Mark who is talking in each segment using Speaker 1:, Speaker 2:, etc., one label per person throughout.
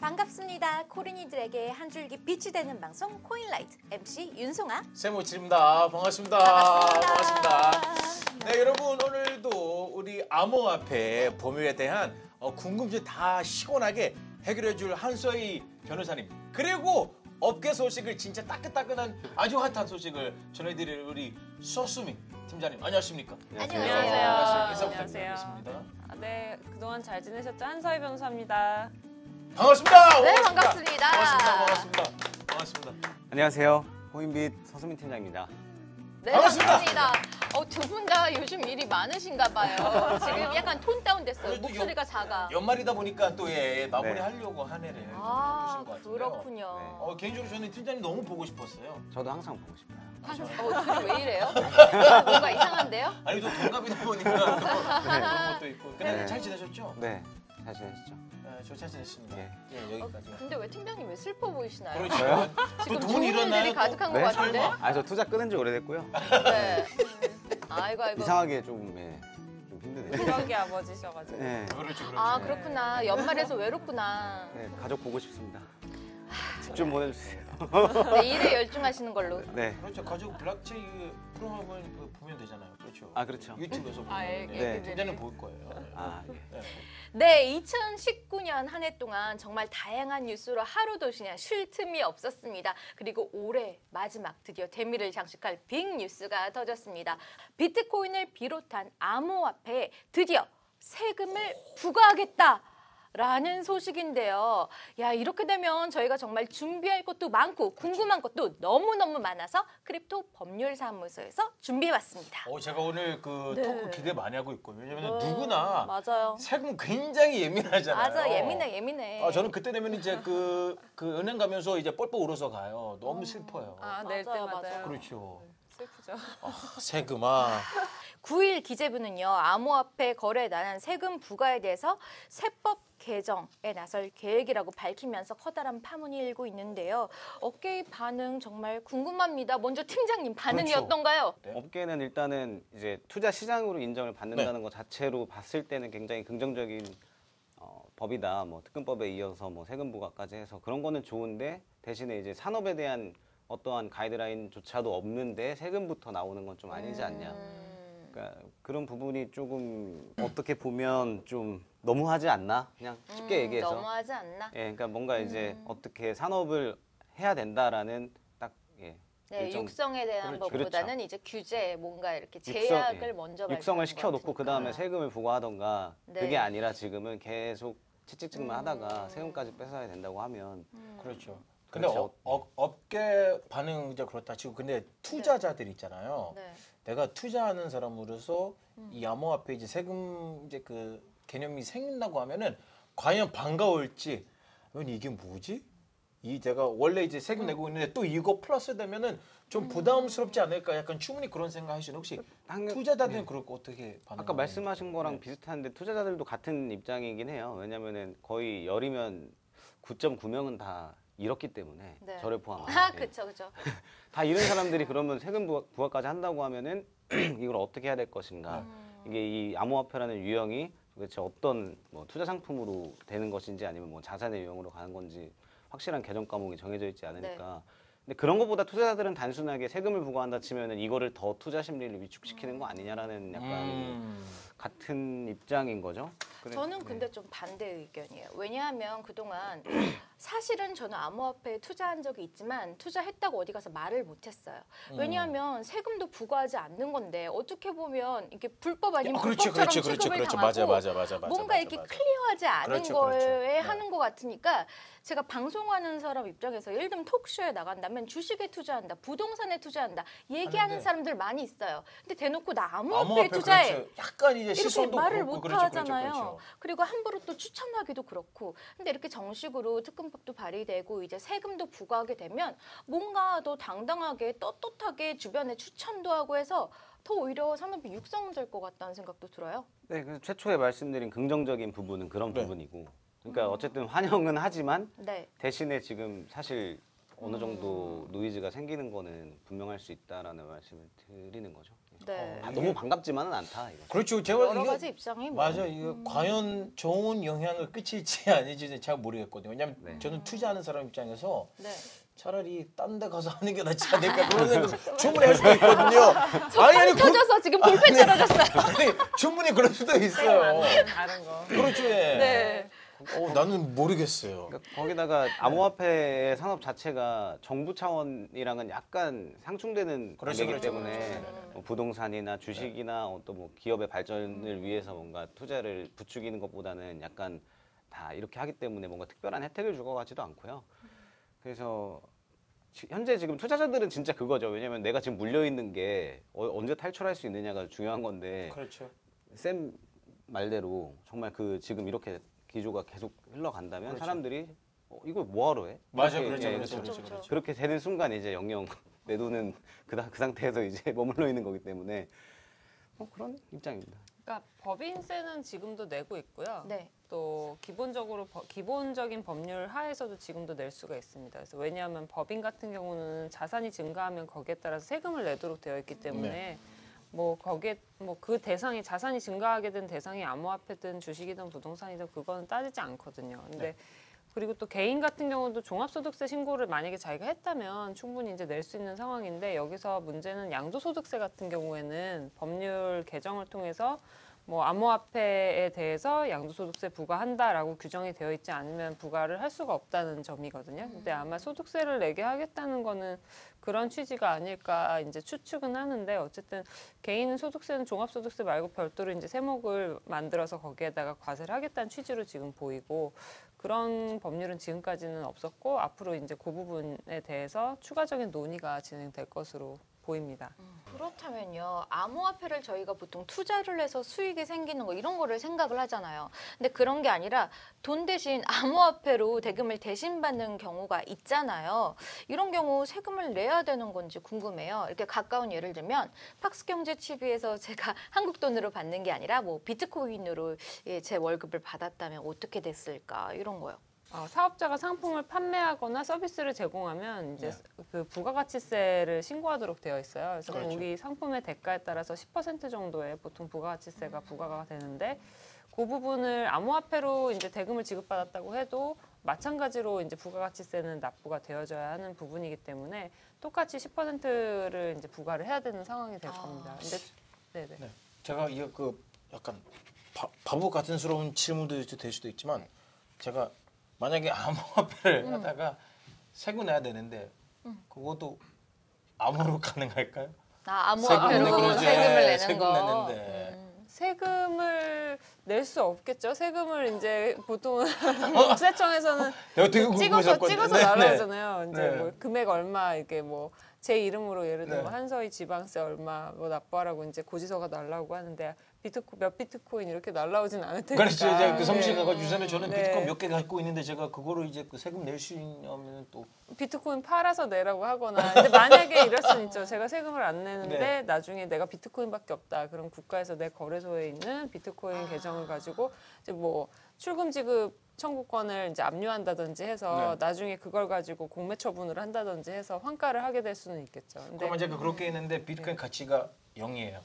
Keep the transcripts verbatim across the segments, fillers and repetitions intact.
Speaker 1: 반갑습니다. 코린이들에게 한 줄기 빛이 되는 방송 코인라이트 엠씨 윤송아
Speaker 2: 세모칠입니다. 반갑습니다.
Speaker 1: 반갑습니다.
Speaker 2: 반갑습니다. 네, 여러분 오늘도 우리 암호화폐 범위에 대한 어, 궁금증 다 시원하게 해결해줄 한서희 변호사님, 그리고 업계 소식을 진짜 따끈따끈한 아주 핫한 소식을 전해드릴 우리 서수미 팀장님, 안녕하십니까?
Speaker 1: 안녕하세요.
Speaker 2: 안녕하세요. 인사
Speaker 3: 안녕하세요.
Speaker 2: 부탁드리겠습니다.
Speaker 3: 아, 네, 그동안 잘 지내셨죠? 한서희 변호사입니다.
Speaker 2: 반갑습니다.
Speaker 1: 네, 반갑습니다.
Speaker 2: 반갑습니다. 반갑습니다. 반갑습니다.
Speaker 4: 안녕하세요. 호인빛 서수민 팀장입니다.
Speaker 1: 네,
Speaker 2: 반갑습니다.
Speaker 1: 반갑습니다. 어, 두 분 다 요즘 일이 많으신가 봐요. 지금 약간 톤 다운 됐어요.
Speaker 2: 그래도
Speaker 1: 목소리가 작아.
Speaker 2: 연말이다 보니까 또 예, 마무리
Speaker 4: 네.
Speaker 2: 하려고 한 해를 좀
Speaker 1: 아,
Speaker 2: 해주신 것 같은데요.
Speaker 1: 그렇군요.
Speaker 2: 어, 개인적으로 저는 팀장님 너무 보고 싶었어요.
Speaker 4: 저도 항상 보고 싶어요.
Speaker 1: 어, 둘이 왜 이래요? 뭔가 이상한데요?
Speaker 2: 아니 또 동갑이다 보니까 또 그런 것도 있고. 근데
Speaker 4: 네.
Speaker 2: 잘 지내셨죠?
Speaker 4: 네, 잘 지내시죠?
Speaker 2: 네, 저잘 지냈습니다.
Speaker 4: 네.
Speaker 2: 예, 여기까지.
Speaker 1: 근데 왜 팀장님 왜 슬퍼 보이시나요?
Speaker 2: 그렇죠.
Speaker 1: 지금
Speaker 2: 또 돈
Speaker 1: 좋은
Speaker 2: 일어나요?
Speaker 1: 일들이
Speaker 2: 또?
Speaker 1: 가득한
Speaker 4: 네?
Speaker 1: 것 같은데?
Speaker 2: 설마?
Speaker 4: 아, 저 투자 끊은 지 오래됐고요.
Speaker 1: 네. 아이고 아이고.
Speaker 4: 이상하게 좀, 예, 좀 힘드네요.
Speaker 3: 추억의 아버지셔가지고.
Speaker 4: 네,
Speaker 2: 그렇죠, 그렇죠.
Speaker 1: 아 그렇구나. 연말에서 외롭구나.
Speaker 4: 네, 가족 보고 싶습니다. 집 좀 보내주세요.
Speaker 1: 네, 일에 열중하시는 걸로.
Speaker 4: 네.
Speaker 2: 그렇죠. 가족 블록체인 프로그램을 그 보면 되잖아요. 그렇죠.
Speaker 4: 아, 그렇죠.
Speaker 2: 유튜브에서 보면
Speaker 1: 아, 예,
Speaker 2: 네.
Speaker 4: 예,
Speaker 2: 팀장님 볼 거예요. 네.
Speaker 4: 아, 예.
Speaker 2: 네.
Speaker 1: 네, 이천십구 년 한 해 동안 정말 다양한 뉴스로 하루도 그냥 쉴 틈이 없었습니다. 그리고 올해 마지막 드디어 대미를 장식할 빅 뉴스가 터졌습니다. 비트코인을 비롯한 암호화폐에 드디어 세금을 부과하겠다. 라는 소식인데요. 야, 이렇게 되면 저희가 정말 준비할 것도 많고 궁금한 것도 너무너무 많아서 크립토 법률사무소에서 준비해봤습니다.
Speaker 2: 어, 제가 오늘 그
Speaker 1: 네.
Speaker 2: 토크 기대 많이 하고 있거든요. 왜냐면
Speaker 1: 네,
Speaker 2: 누구나
Speaker 1: 맞아요.
Speaker 2: 세금 굉장히 예민하잖아요.
Speaker 1: 맞아, 예민해, 예민해.
Speaker 2: 아, 저는 그때 되면 이제 그, 그 은행 가면서 이제 뻘뻘 울어서 가요. 너무 슬퍼요.
Speaker 3: 아, 낼
Speaker 1: 맞아요,
Speaker 3: 때마다.
Speaker 1: 맞아요.
Speaker 2: 그렇죠.
Speaker 3: 슬프죠.
Speaker 2: 아, 세금, 아.
Speaker 1: 구 일 기재부는요, 암호화폐 거래에 관한 세금 부과에 대해서 세법 개정에 나설 계획이라고 밝히면서 커다란 파문이 일고 있는데요. 업계의 반응 정말 궁금합니다. 먼저 팀장님 반응이
Speaker 2: 그렇죠.
Speaker 1: 어떤가요?
Speaker 2: 네.
Speaker 4: 업계는 일단은 이제 투자 시장으로 인정을 받는다는 것 자체로 봤을 때는 굉장히 긍정적인 어, 법이다. 뭐 특근법에 이어서 뭐 세금 부과까지 해서 그런 거는 좋은데, 대신에 이제 산업에 대한 어떠한 가이드라인조차도 없는데 세금부터 나오는 건 좀 아니지 않냐.
Speaker 1: 음.
Speaker 4: 그러니까 그런 부분이 조금 어떻게 보면 좀 너무하지 않나? 그냥 쉽게
Speaker 1: 음,
Speaker 4: 얘기해서.
Speaker 1: 너무하지 않나?
Speaker 4: 예, 그러니까 뭔가 이제
Speaker 1: 음.
Speaker 4: 어떻게 산업을 해야 된다라는 딱 예.
Speaker 1: 네,
Speaker 4: 일정-
Speaker 1: 육성에 대한
Speaker 4: 그렇죠.
Speaker 1: 것보다는 이제 규제, 뭔가 이렇게
Speaker 4: 육성,
Speaker 1: 제약을
Speaker 4: 예.
Speaker 1: 먼저
Speaker 4: 육성을
Speaker 1: 발표하는
Speaker 4: 시켜놓고
Speaker 1: 것
Speaker 4: 그 다음에
Speaker 1: 같으니까.
Speaker 4: 세금을 부과하던가.
Speaker 1: 네.
Speaker 4: 그게 아니라 지금은 계속 채찍질만
Speaker 1: 음.
Speaker 4: 하다가 세금까지 뺏어야 된다고 하면
Speaker 1: 음.
Speaker 2: 그렇죠. 근데
Speaker 4: 그렇죠.
Speaker 2: 어, 업, 업계 반응 이제 그렇다 치고, 근데 투자자들 있잖아요.
Speaker 1: 네.
Speaker 2: 내가 투자하는 사람으로서
Speaker 1: 음.
Speaker 2: 이 암호화폐 이제 세금 이제 그 개념이 생긴다고 하면은 과연 반가울지, 아니면 이게 뭐지? 이 내가 원래 이제 세금 내고 있는데 또 이거 플러스 되면은 좀 부담스럽지 않을까? 약간 충분히 그런 생각하시는, 혹시
Speaker 4: 한-
Speaker 2: 투자자들은
Speaker 4: 네.
Speaker 2: 그럴 거 어떻게 반응?
Speaker 4: 아까 말씀하신 거랑
Speaker 2: 네.
Speaker 4: 비슷한데 투자자들도 같은 입장이긴 해요. 왜냐면은 거의 열이면 구 점 구 명은 다 잃었기 때문에
Speaker 1: 네.
Speaker 4: 저를 포함한
Speaker 1: 아,
Speaker 4: 예.
Speaker 1: 그쵸, 그쵸.
Speaker 4: 다 잃은 사람들이 그러면 세금 부과, 부과까지 한다고 하면은 이걸 어떻게 해야 될 것인가?
Speaker 1: 음.
Speaker 4: 이게 이 암호화폐라는 유형이 도대체 어떤 뭐 투자 상품으로 되는 것인지 아니면 뭐 자산의 유형으로 가는 건지 확실한 개정 과목이 정해져 있지 않으니까. 근데 그런 것보다 투자자들은 단순하게 세금을 부과한다 치면은 이거를 더 투자 심리를 위축시키는 거 아니냐라는 약간
Speaker 2: 음.
Speaker 4: 같은 입장인 거죠. 그래-
Speaker 1: 저는
Speaker 4: 네.
Speaker 1: 근데 좀 반대 의견이에요. 왜냐하면 그동안 사실은 저는 암호화폐에 투자한 적이 있지만 투자했다고 어디 가서 말을 못했어요.
Speaker 2: 음.
Speaker 1: 왜냐하면 세금도 부과하지 않는 건데 어떻게 보면 이게 불법 아니면
Speaker 2: 아, 그렇지,
Speaker 1: 불법처럼
Speaker 2: 그렇지, 그렇지,
Speaker 1: 취급을
Speaker 2: 그렇지.
Speaker 1: 당하고
Speaker 2: 맞아, 맞아, 맞아, 맞아.
Speaker 1: 뭔가
Speaker 2: 맞아,
Speaker 1: 이렇게
Speaker 2: 맞아.
Speaker 1: 클리어하지 않은
Speaker 2: 그렇죠,
Speaker 1: 거에
Speaker 2: 그렇죠. 네.
Speaker 1: 하는 것 같으니까 제가 방송하는 사람 입장에서 예를 들면 톡쇼에 나간다면 주식에 투자한다, 부동산에 투자한다 얘기하는
Speaker 2: 하는데
Speaker 1: 사람들 많이 있어요. 근데 대놓고 나 암호화폐에
Speaker 2: 암호화폐
Speaker 1: 투자해.
Speaker 2: 그렇죠. 약간 이제
Speaker 1: 이렇게
Speaker 2: 시선도
Speaker 1: 말을
Speaker 2: 그렇고,
Speaker 1: 못
Speaker 2: 그렇죠, 그렇죠,
Speaker 1: 하잖아요.
Speaker 2: 그렇죠.
Speaker 1: 그리고 함부로 또 추천하기도 그렇고. 근데 이렇게 정식으로 특근법도 발의되고 이제 세금도 부과하게 되면 뭔가 더 당당하게 떳떳하게 주변에 추천도 하고 해서 더 오히려 산업이 육성될 것 같다는 생각도 들어요.
Speaker 4: 네, 그래서 최초에 말씀드린 긍정적인 부분은 그런
Speaker 2: 네.
Speaker 4: 부분이고, 그러니까 어쨌든 환영은 하지만
Speaker 1: 네.
Speaker 4: 대신에 지금 사실 어느
Speaker 1: 음.
Speaker 4: 정도 노이즈가 생기는 거는 분명할 수 있다라는 말씀을 드리는 거죠. 예.
Speaker 1: 네.
Speaker 4: 아, 너무 반갑지만은 않다. 이거.
Speaker 2: 그렇죠. 제가
Speaker 1: 여러
Speaker 2: 이거-
Speaker 1: 가지 입장이 뭐.
Speaker 2: 맞아. 이거 과연 좋은 영향을 끼칠지 아니지는 잘 모르겠거든요. 왜냐면
Speaker 4: 네.
Speaker 2: 저는 투자하는 사람 입장에서
Speaker 1: 네.
Speaker 2: 차라리 딴 데 가서 하는 게 낫지 않을까 그런 생각 충분히 할 수도 있거든요. 아니 아니 그,
Speaker 1: 터져서 지금 볼펜 떨어졌어요.
Speaker 2: 아니 충분히 그럴 수도 있어요.
Speaker 3: 다른 거.
Speaker 2: 그렇죠. 예.
Speaker 1: 네.
Speaker 2: 어, 나는 모르겠어요.
Speaker 4: 그러니까 거기다가 암호화폐 산업 자체가 정부 차원이랑은 약간 상충되는
Speaker 2: 그렇죠,
Speaker 4: 관계이기
Speaker 2: 그렇죠.
Speaker 4: 때문에
Speaker 2: 네, 네, 네.
Speaker 4: 뭐 부동산이나 주식이나 어떤 뭐 기업의 발전을 위해서 뭔가 투자를 부추기는 것보다는 약간 다 이렇게 하기 때문에 뭔가 특별한 혜택을 줄 것 같지도 않고요. 그래서 지- 현재 지금 투자자들은 진짜 그거죠. 왜냐면 내가 지금 물려 있는 게 어- 언제 탈출할 수 있느냐가 중요한 건데
Speaker 2: 그렇죠.
Speaker 4: 쌤 말대로 정말 그 지금 이렇게 기조가 계속 흘러간다면
Speaker 2: 그렇죠.
Speaker 4: 사람들이 어, 이걸 뭐하러 해?
Speaker 2: 맞아,
Speaker 4: 이렇게,
Speaker 2: 그렇죠,
Speaker 4: 예,
Speaker 2: 그렇죠,
Speaker 1: 그렇죠,
Speaker 2: 그렇죠, 그렇죠.
Speaker 4: 그렇게 되는 순간 이제 영영 내 돈은 그, 다- 그 상태에서 이제 머물러 있는 거기 때문에 뭐 그런 입장입니다.
Speaker 3: 그러니까 법인세는 지금도 내고 있고요.
Speaker 1: 네.
Speaker 3: 또 기본적으로 버- 기본적인 법률 하에서도 지금도 낼 수가 있습니다. 그래서 왜냐하면 법인 같은 경우는 자산이 증가하면 거기에 따라서 세금을 내도록 되어 있기 때문에
Speaker 2: 네.
Speaker 3: 뭐 거기에 뭐 그 대상이 자산이 증가하게 된 대상이 암호화폐든 주식이든 부동산이든 그거는 따지지 않거든요. 근데
Speaker 2: 네.
Speaker 3: 그리고 또 개인 같은 경우도 종합소득세 신고를 만약에 자기가 했다면 충분히 이제 낼 수 있는 상황인데 여기서 문제는 양도소득세 같은 경우에는 법률 개정을 통해서 뭐 암호화폐에 대해서 양도소득세 부과한다라고 규정이 되어 있지 않으면 부과를 할 수가 없다는 점이거든요. 근데 아마 소득세를 내게 하겠다는 거는 그런 취지가 아닐까 이제 추측은 하는데 어쨌든 개인 소득세는 종합소득세 말고 별도로 이제 세목을 만들어서 거기에다가 과세를 하겠다는 취지로 지금 보이고 그런 법률은 지금까지는 없었고 앞으로 이제 그 부분에 대해서 추가적인 논의가 진행될 것으로 보입니다.
Speaker 1: 그렇다면요. 암호화폐를 저희가 보통 투자를 해서 수익이 생기는 거 이런 거를 생각을 하잖아요. 근데 그런 게 아니라 돈 대신 암호화폐로 대금을 대신 받는 경우가 있잖아요. 이런 경우 세금을 내야 되는 건지 궁금해요. 이렇게 가까운 예를 들면 팍스경제티비에서 제가 한국 돈으로 받는 게 아니라 뭐 비트코인으로 예, 제 월급을 받았다면 어떻게 됐을까 이런 거요.
Speaker 3: 어, 사업자가 상품을 판매하거나 서비스를 제공하면 이제
Speaker 2: 네.
Speaker 3: 그 부가가치세를 신고하도록 되어 있어요. 그래서
Speaker 2: 그렇죠.
Speaker 3: 거기 상품의 대가에 따라서 십 퍼센트 정도의 보통 부가가치세가 부과가 되는데 그 부분을 암호화폐로 이제 대금을 지급받았다고 해도 마찬가지로 이제 부가가치세는 납부가 되어져야 하는 부분이기 때문에 똑같이 십 퍼센트를 이제 부과를 해야 되는 상황이 될
Speaker 1: 아.
Speaker 3: 겁니다. 근데 네네.
Speaker 2: 네. 제가 이거 그 약간 바, 바보 같은스러운 질문도 될 수도 있지만 제가 만약에 암호화폐를
Speaker 1: 음.
Speaker 2: 하다가 세금 내야 되는데 그것도 암호로 가능할까요?
Speaker 1: 아,
Speaker 2: 세금
Speaker 1: 암호화폐로
Speaker 2: 내는 거죠.
Speaker 1: 세금을
Speaker 2: 예,
Speaker 1: 내는
Speaker 2: 세금
Speaker 1: 거.
Speaker 2: 내는데.
Speaker 1: 음.
Speaker 3: 세금을 낼 수 없겠죠. 세금을 이제 보통은 국세청에서는
Speaker 2: 내가 되게
Speaker 3: 찍어서
Speaker 2: 궁금했었거든요.
Speaker 3: 찍어서
Speaker 2: 네,
Speaker 3: 날라오잖아요. 이제
Speaker 2: 네.
Speaker 3: 뭐 금액 얼마 이게 뭐 제 이름으로 예를 들면
Speaker 2: 네.
Speaker 3: 한서희 지방세 얼마 뭐 납부하라고 이제 고지서가 날라오고 하는데 비트코 몇 비트코인 이렇게 날라오진 않을 테니까.
Speaker 2: 그렇죠. 이제 그 성씨가
Speaker 3: 네.
Speaker 2: 가지고 요새는 저는
Speaker 3: 네.
Speaker 2: 비트코인 몇 개 갖고 있는데 제가 그거를 이제 그 세금 낼 수 있냐면 또
Speaker 3: 비트코인 팔아서 내라고 하거나. 근데 만약에 이럴 수는 있죠. 제가 세금을 안 내는데
Speaker 2: 네.
Speaker 3: 나중에 내가 비트코인밖에 없다. 그럼 국가에서 내 거래소에 있는 비트코인
Speaker 1: 아.
Speaker 3: 계정을 가지고 이제 뭐 출금 지급 청구권을 이제 압류한다든지 해서
Speaker 2: 네.
Speaker 3: 나중에 그걸 가지고 공매 처분을 한다든지 해서 환가를 하게 될 수는 있겠죠. 근데
Speaker 2: 그러면 제가 그렇게 했는데 비트코인 가치가 영이에요.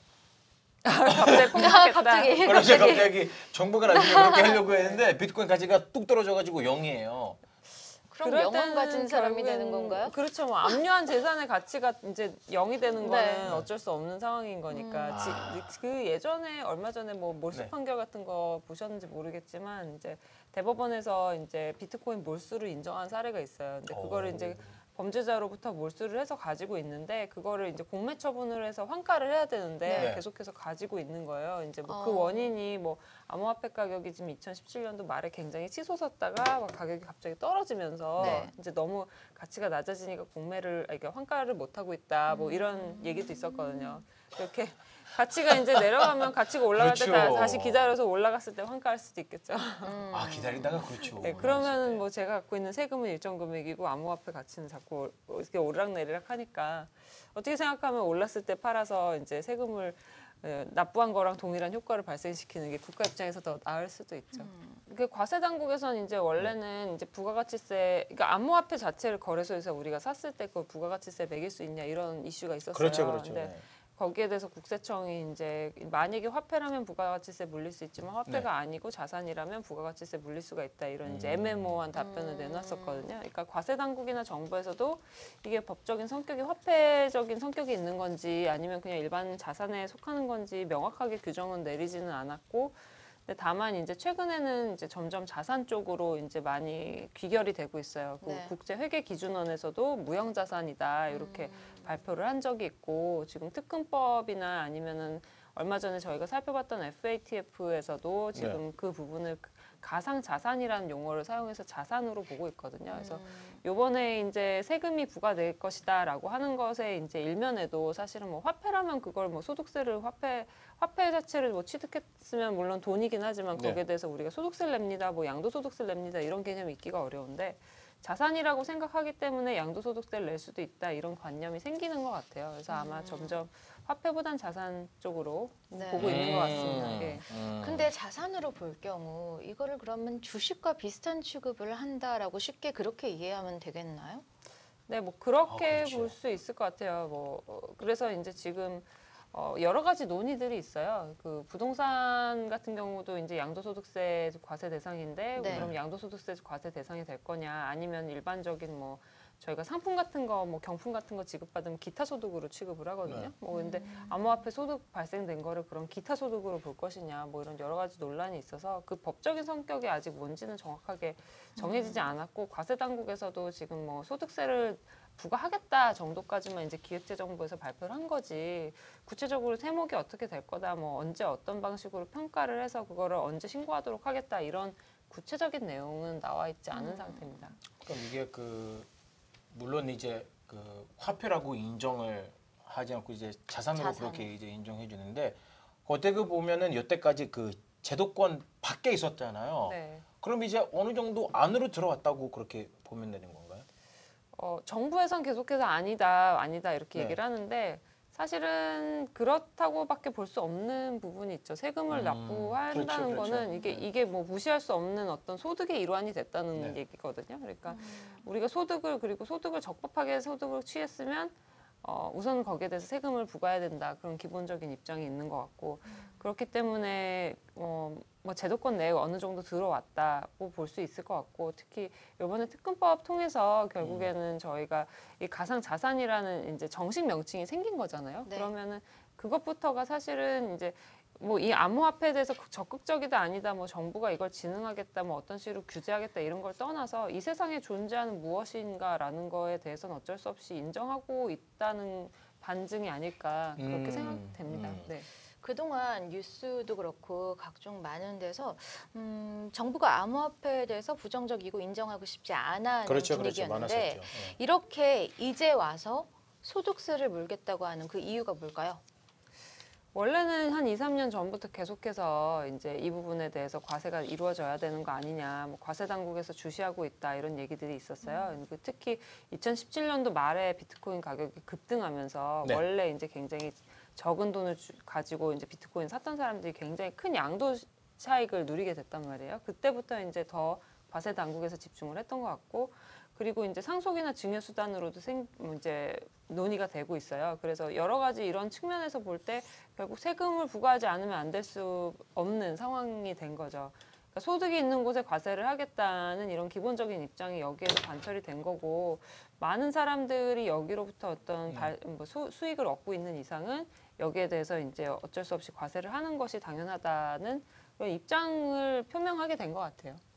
Speaker 3: 갑자기
Speaker 1: 아,
Speaker 3: 폭락했다.
Speaker 1: 갑자기.
Speaker 2: 그래서 갑자기 정부가 나중에 그렇게 하려고 했는데 비트코인 가치가 뚝 떨어져가지고 영이에요.
Speaker 1: 그럼
Speaker 3: 그럴
Speaker 1: 영혼
Speaker 3: 때는
Speaker 1: 가진 사람이
Speaker 3: 결국엔-
Speaker 1: 되는 건가요?
Speaker 3: 그렇죠. 뭐 압류한 재산의 가치가 이제 영이 되는 거는
Speaker 1: 네.
Speaker 3: 어쩔 수 없는 상황인 거니까.
Speaker 1: 음.
Speaker 3: 지-
Speaker 2: 아.
Speaker 3: 그 예전에 얼마 전에 뭐 몰수
Speaker 2: 네.
Speaker 3: 판결 같은 거 보셨는지 모르겠지만 이제 대법원에서 이제 비트코인 몰수를 인정한 사례가 있어요. 근데 그거를
Speaker 2: 오.
Speaker 3: 이제 범죄자로부터 몰수를 해서 가지고 있는데 그거를 이제 공매 처분을 해서 환가를 해야 되는데
Speaker 2: 네.
Speaker 3: 계속해서 가지고 있는 거예요. 이제 뭐 그
Speaker 1: 어.
Speaker 3: 원인이 뭐 암호화폐 가격이 지금 이천십칠 년도 말에 굉장히 치솟았다가 막 가격이 갑자기 떨어지면서
Speaker 1: 네.
Speaker 3: 이제 너무 가치가 낮아지니까 공매를 아니, 그러니까 환가를 못 하고 있다 뭐 이런 얘기도 있었거든요. 이렇게 가치가 이제 내려가면 가치가 올라갈 때
Speaker 2: 그렇죠.
Speaker 3: 다, 다시 기다려서 올라갔을 때 환가할 수도 있겠죠.
Speaker 2: 아 기다리다가 그렇죠.
Speaker 3: 네, 그러면 뭐 제가 갖고 있는 세금은 일정 금액이고 암호화폐 가치는 자꾸 올- 이렇게 오르락내리락 하니까 어떻게 생각하면 올랐을 때 팔아서 이제 세금을 예, 납부한 거랑 동일한 효과를 발생시키는 게 국가 입장에서 더 나을 수도 있죠. 그 과세 당국에서는 이제 원래는 이제 부가가치세, 그러니까 암호화폐 자체를 거래소에서 우리가 샀을 때 그 부가가치세 매길 수 있냐 이런 이슈가 있었어요.
Speaker 2: 그렇죠, 그렇죠.
Speaker 3: 근데
Speaker 2: 네.
Speaker 3: 거기에 대해서 국세청이 이제 만약에 화폐라면 부가가치세 물릴 수 있지만 화폐가
Speaker 2: 네.
Speaker 3: 아니고 자산이라면 부가가치세 물릴 수가 있다 이런 이제
Speaker 2: 음.
Speaker 3: 애매모호한 답변을
Speaker 1: 음.
Speaker 3: 내놨었거든요. 그러니까 과세 당국이나 정부에서도 이게 법적인 성격이 화폐적인 성격이 있는 건지 아니면 그냥 일반 자산에 속하는 건지 명확하게 규정은 내리지는 않았고. 근데 다만 이제 최근에는 이제 점점 자산 쪽으로 이제 많이 귀결이 되고 있어요. 그
Speaker 1: 네.
Speaker 3: 국제회계기준원에서도 무형자산이다 이렇게
Speaker 1: 음.
Speaker 3: 발표를 한 적이 있고 지금 특근법이나 아니면은 얼마 전에 저희가 살펴봤던 에프에이티에프에서도 지금
Speaker 2: 네.
Speaker 3: 그 부분을 가상 자산이라는 용어를 사용해서 자산으로 보고 있거든요. 그래서
Speaker 1: 음.
Speaker 3: 요번에 이제 세금이 부과될 것이다라고 하는 것에 이제 일면에도 사실은 뭐 화폐라면 그걸 뭐 소득세를 화폐 화폐 자체를 뭐 취득했으면 물론 돈이긴 하지만
Speaker 2: 네.
Speaker 3: 거기에 대해서 우리가 소득세를 냅니다, 뭐 양도소득세를 냅니다 이런 개념이 있기가 어려운데 자산이라고 생각하기 때문에 양도소득세를 낼 수도 있다 이런 관념이 생기는 것 같아요. 그래서 아마
Speaker 1: 음.
Speaker 3: 점점 화폐보단 자산 쪽으로
Speaker 1: 네.
Speaker 3: 보고 있는 것 같습니다. 예.
Speaker 2: 음.
Speaker 1: 근데 자산으로 볼 경우 이거를 그러면 주식과 비슷한 취급을 한다라고 쉽게 그렇게 이해하면 되겠나요?
Speaker 3: 네, 뭐
Speaker 2: 아,
Speaker 3: 그렇게
Speaker 2: 그렇죠.
Speaker 3: 볼 수 있을 것 같아요. 뭐 어, 그래서 이제 지금 어, 여러 가지 논의들이 있어요. 그 부동산 같은 경우도 이제 양도소득세 과세 대상인데
Speaker 1: 네.
Speaker 3: 그럼 양도소득세 과세 대상이 될 거냐? 아니면 일반적인 뭐 저희가 상품 같은 거, 뭐 경품 같은 거 지급받으면 기타 소득으로 취급을 하거든요.
Speaker 2: 네.
Speaker 3: 뭐 근데 암호화폐 소득 발생된 거를 그럼 기타 소득으로 볼 것이냐? 뭐 이런 여러 가지 논란이 있어서 그 법적인 성격이 아직 뭔지는 정확하게 정해지지 않았고 과세 당국에서도 지금 뭐 소득세를 부과하겠다 정도까지만 이제 기획재정부에서 발표를 한 거지 구체적으로 세목이 어떻게 될 거다 뭐 언제 어떤 방식으로 평가를 해서 그거를 언제 신고하도록 하겠다 이런 구체적인 내용은 나와 있지 않은
Speaker 1: 음.
Speaker 3: 상태입니다.
Speaker 2: 그럼 이게 그 물론 이제 그 화폐라고 인정을 하지 않고 이제 자산으로
Speaker 1: 자산.
Speaker 2: 그렇게 이제 인정해 주는데 어떻게 보면은 여태까지 그 제도권 밖에 있었잖아요.
Speaker 3: 네.
Speaker 2: 그럼 이제 어느 정도 안으로 들어왔다고 그렇게 보면 되는 건가요?
Speaker 3: 어, 정부에선 계속해서 아니다, 아니다 이렇게
Speaker 2: 네.
Speaker 3: 얘기를 하는데 사실은 그렇다고밖에 볼 수 없는 부분이 있죠. 세금을
Speaker 2: 음,
Speaker 3: 납부한다는
Speaker 2: 그렇죠, 그렇죠.
Speaker 3: 거는 이게
Speaker 2: 네.
Speaker 3: 이게 뭐 무시할 수 없는 어떤 소득의 일환이 됐다는
Speaker 2: 네.
Speaker 3: 얘기거든요. 그러니까 우리가 소득을 그리고 소득을 적법하게 소득을 취했으면 어, 우선 거기에 대해서 세금을 부과해야 된다. 그런 기본적인 입장이 있는 것 같고 그렇기 때문에 어, 뭐 제도권 내에 어느 정도 들어왔다고 볼 수 있을 것 같고 특히 이번에 특근법 통해서 결국에는 저희가 이 가상 자산이라는 이제 정식 명칭이 생긴 거잖아요.
Speaker 1: 네.
Speaker 3: 그러면은 그것부터가 사실은 이제 뭐 이 암호화폐에 대해서 적극적이다 아니다 뭐 정부가 이걸 진흥하겠다 뭐 어떤 식으로 규제하겠다 이런 걸 떠나서 이 세상에 존재하는 무엇인가라는 거에 대해서는 어쩔 수 없이 인정하고 있다는 반증이 아닐까 그렇게
Speaker 2: 음,
Speaker 3: 생각됩니다.
Speaker 2: 음.
Speaker 3: 네.
Speaker 1: 그동안 뉴스도 그렇고 각종 많은 데서 음, 정부가 암호화폐에 대해서 부정적이고 인정하고 싶지 않아 하는
Speaker 2: 그렇죠, 그렇죠.
Speaker 1: 분위기였는데
Speaker 2: 많았었죠. 네.
Speaker 1: 이렇게 이제 와서 소득세를 물겠다고 하는 그 이유가 뭘까요?
Speaker 3: 원래는 한 이, 삼 년 전부터 계속해서 이제 이 부분에 대해서 과세가 이루어져야 되는 거 아니냐, 뭐 과세 당국에서 주시하고 있다 이런 얘기들이 있었어요. 그 특히 이천십칠 년도 말에 비트코인 가격이 급등하면서
Speaker 2: 네.
Speaker 3: 원래 이제 굉장히 적은 돈을 주- 가지고 이제 비트코인 샀던 사람들이 굉장히 큰 양도 차익을 누리게 됐단 말이에요. 그때부터 이제 더 과세 당국에서 집중을 했던 것 같고. 그리고 이제 상속이나 증여 수단으로도 생, 이제 논의가 되고 있어요. 그래서 여러 가지 이런 측면에서 볼 때 결국 세금을 부과하지 않으면 안 될 수 없는 상황이 된 거죠. 그러니까 소득이 있는 곳에 과세를 하겠다는 이런 기본적인 입장이 여기에서 관철이 된 거고 많은 사람들이 여기로부터 어떤 발, 뭐 수, 수익을 얻고 있는 이상은 여기에 대해서 이제 어쩔 수 없이 과세를 하는 것이 당연하다는 그런 입장을 표명하게 된 것 같아요.